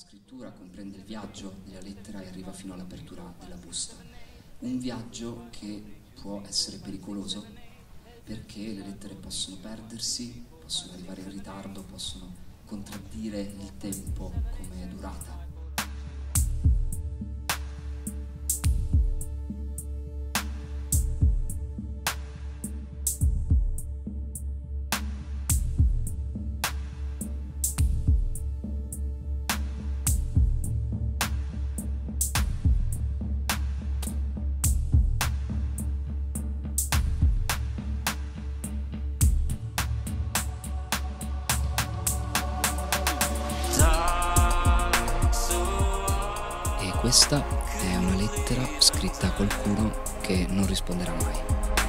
scrittura comprende il viaggio della lettera e arriva fino all'apertura della busta. Un viaggio che può essere pericoloso perché le lettere possono perdersi, possono arrivare in ritardo, possono contraddire il tempo come durata. Questa è una lettera scritta a qualcuno che non risponderà mai.